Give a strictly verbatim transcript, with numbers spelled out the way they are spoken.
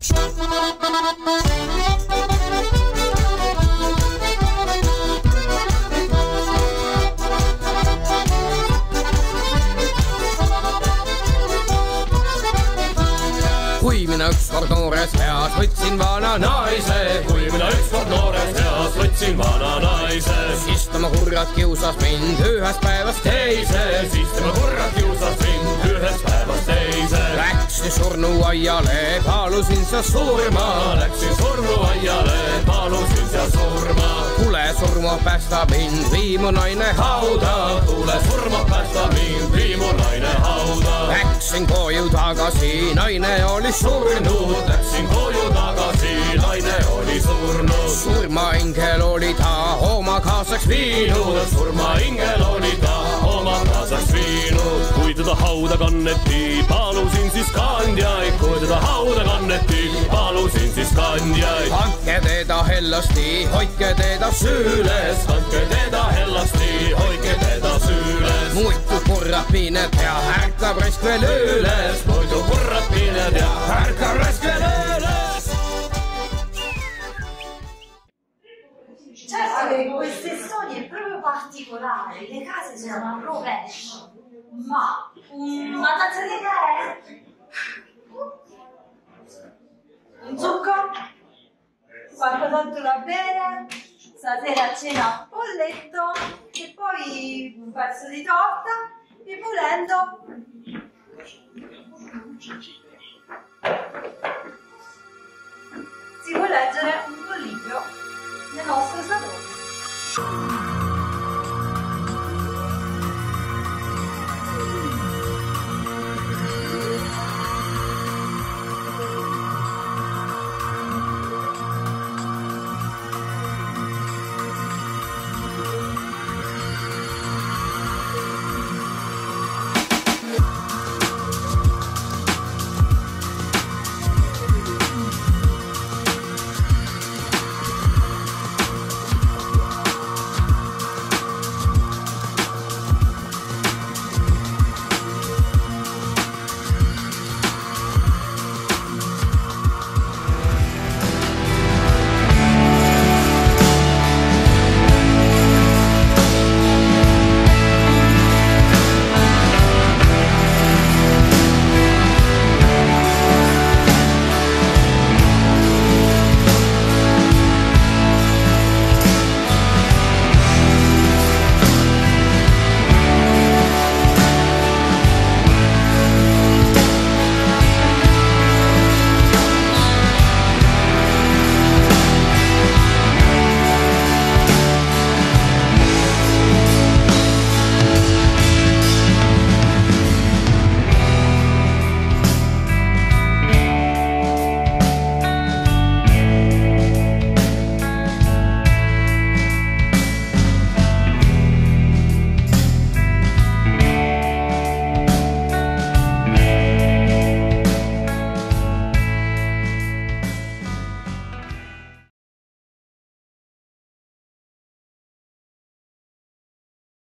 kui mina ükskord noores eas võtsin vana naise, kui mina ükskord noores eas võtsin vana naise, siis tema kurat kiusas mind ühest päevast teise, siis tema kurat kiusas mind ühest päevast teise. Läksin surnuaiale, palusin sa surma, läksin surnuaiale, palusin sa surma. tule surma päästa mind, vii mu naine hauda, tule surma päästa mind, vii mu naine hauda. Läksin koju tagasi, naine oli surnud, läksin koju tagasi, naine oli surnud. surmaingel oli ta oma kaasaks viinud, surmaingel oli ta oma kaasaks viinud. kui teda hauda kanneti, palusin siis kandjaid, kui teda hauda kanneti, palusin siis kandjaid. kandke teda hellasti, hoidke teda süüles, kandke teda hellasti, hoidke teda süüles. muidu kurat pined ja ärkab raisk veel üles, muidu kurat pined ja ärkab raisk veel üles. Certo che queste storie proprio particolari, le case sono a rovescio, ma una tazza di tè? Un succo? Qualcos'altro da bere? Stasera a cena polletto e poi un pezzo di torta e volendo